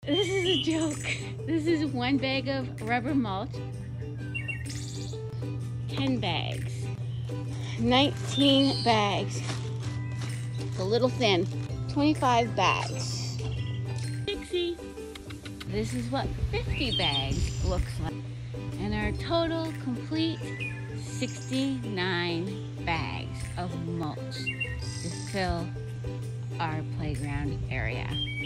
This is a joke. This is 1 bag of rubber mulch, 10 bags, 19 bags, it's a little thin, 25 bags. Dixie. This is what 50 bags looks like. And our total complete 69 bags of mulch to fill our playground area.